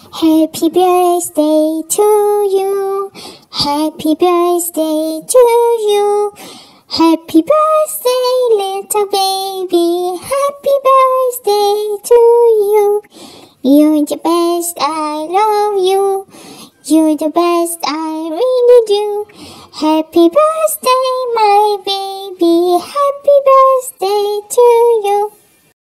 Happy birthday to you. Happy birthday to you. Happy birthday, little baby. Happy birthday to you. You're the best, I love you. You're the best, I really do. Happy birthday, my baby. Happy birthday to you.